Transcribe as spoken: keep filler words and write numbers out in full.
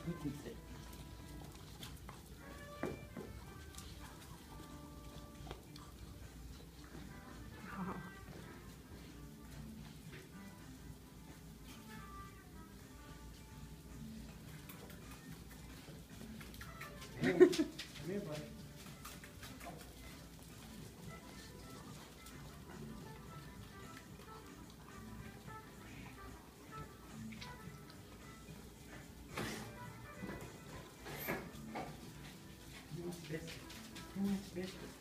Sit. Hey, come here, buddy. Who wants biscuits? Who wants biscuits?